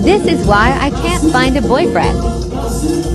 This is why I can't find a boyfriend.